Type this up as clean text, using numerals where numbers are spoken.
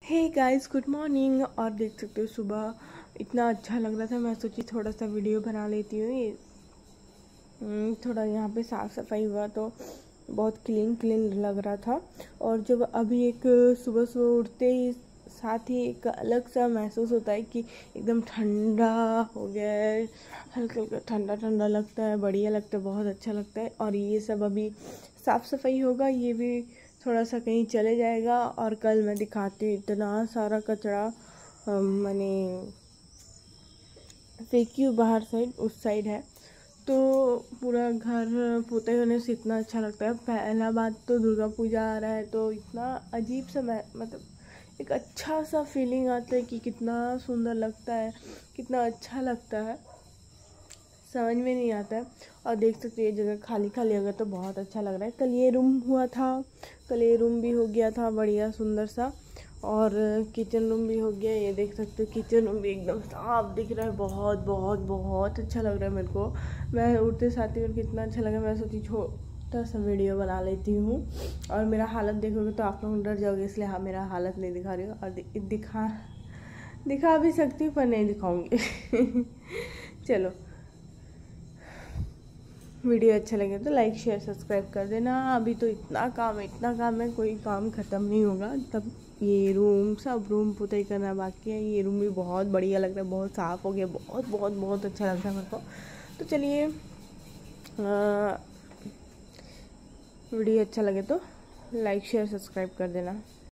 Hey guys, good morning. और देख सकते हो सुबह इतना अच्छा लग रहा था, मैं सोची थोड़ा सा वीडियो बना लेती हूँ। थोड़ा यहाँ पे साफ़ सफाई हुआ तो बहुत क्लीन क्लीन लग रहा था। और जब अभी एक सुबह सुबह उठते ही साथ ही एक अलग सा महसूस होता है कि एकदम ठंडा हो गया है, हल्का हल्का ठंडा ठंडा लगता है, बढ़िया लगता है, बहुत अच्छा लगता है। और ये सब अभी साफ़ सफाई होगा, ये भी थोड़ा सा कहीं चले जाएगा। और कल मैं दिखाती हूँ, इतना सारा कचरा मैंने फेंकी हूँ बाहर साइड, उस साइड है तो पूरा घर पोते होने से इतना अच्छा लगता है। पहला बात तो दुर्गा पूजा आ रहा है तो इतना अजीब सा मतलब एक अच्छा सा फीलिंग आता है कि कितना सुंदर लगता है, कितना अच्छा लगता है, समझ में नहीं आता है। और देख सकते हो ये जगह खाली खाली अगर तो बहुत अच्छा लग रहा है। कल ये रूम हुआ था, कल ये रूम भी हो गया था बढ़िया सुंदर सा, और किचन रूम भी हो गया। ये देख सकते हो किचन रूम भी एकदम साफ दिख रहा है, बहुत बहुत बहुत अच्छा लग रहा है मेरे को। मैं उठते साथ ही मेरे को इतना अच्छा लगा, मैं सोची छोटा सा वीडियो बना लेती हूँ। और मेरा हालत देखोगे तो आप लोग डर जाओगे, इसलिए हाँ मेरा हालत नहीं दिखा रही हूँ। और दिखा भी सकती हूँ पर नहीं दिखाऊंगी। चलो, वीडियो अच्छा लगे तो लाइक शेयर सब्सक्राइब कर देना। अभी तो इतना काम है, कोई काम ख़त्म नहीं होगा तब। ये रूम सब रूम पुताई करना बाकी है। ये रूम भी बहुत बढ़िया लग रहा है, बहुत साफ़ हो गया, बहुत बहुत बहुत अच्छा लग रहा है मेरे को। तो चलिए, वीडियो अच्छा लगे तो लाइक शेयर सब्सक्राइब कर देना।